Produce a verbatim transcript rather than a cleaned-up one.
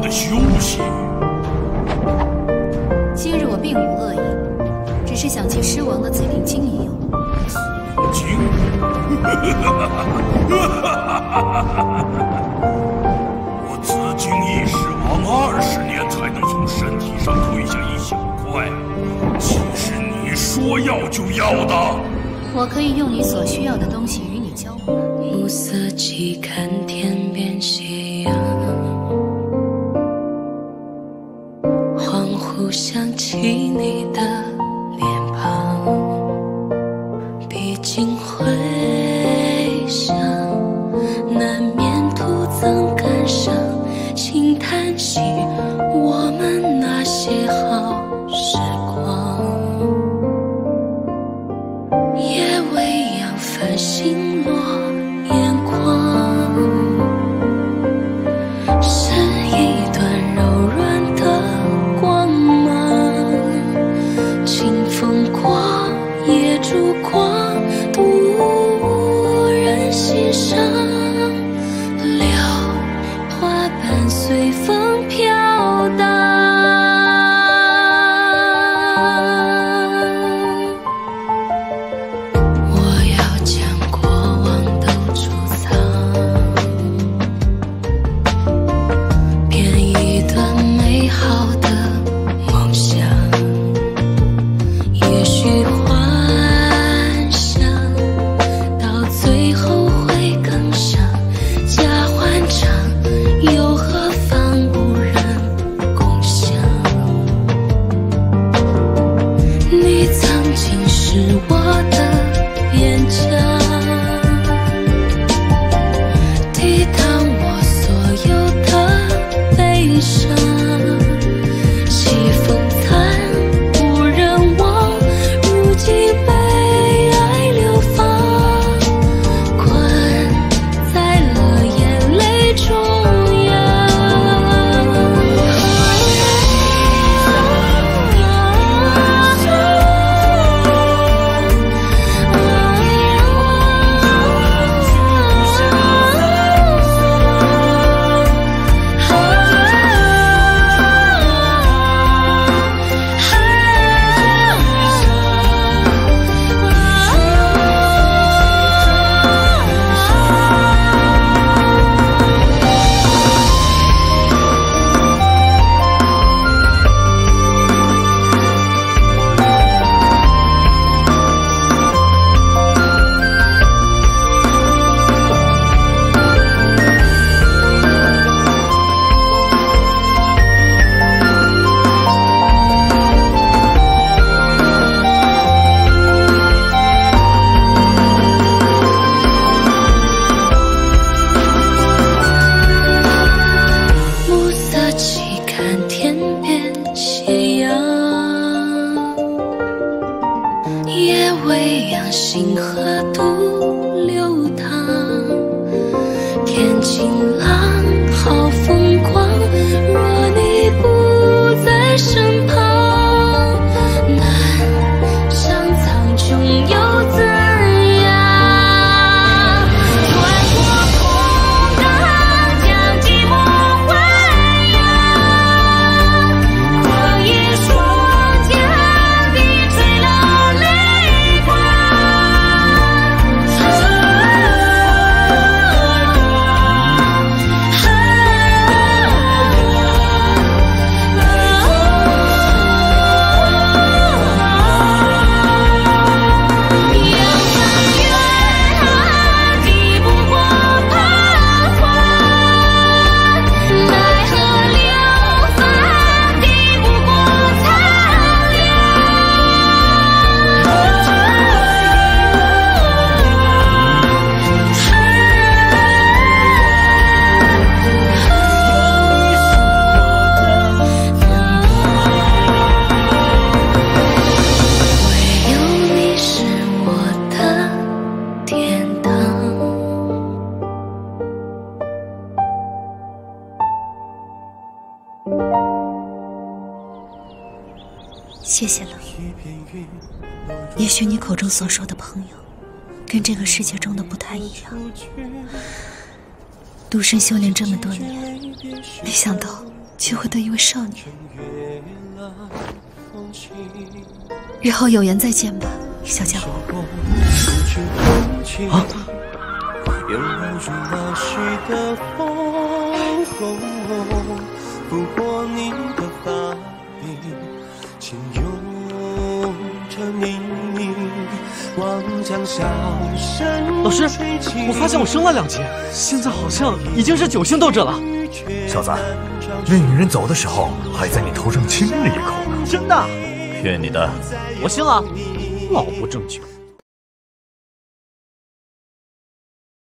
的休息。 今日我并无恶意，只是想借狮王的紫灵晶一用。 紫灵晶？我紫晶翼狮王二十年才能从身体上退下一小块，岂是你说要就要的？ 我可以用你所需要的东西与你交换。 暮色起，看天边斜阳，恍惚想起你的脸庞，毕竟回想，难免徒增感伤，轻叹息我们那些好时光，夜未央繁星落眼眶，是一段柔软的光芒，清风过，夜烛光，独无人欣赏，柳花瓣随风飘荡。 谢谢了。也许你口中所说的朋友，跟这个世界中的不太一样。独身修炼这么多年，没想到就会得一位少年。日后有缘再见吧，小家伙。 啊！老师，我发现我升了两级，现在好像已经是九星斗者了。 小子，那女人走的时候还在你头上亲了一口呢。 真的？ 骗你的。 我信了。老不正经。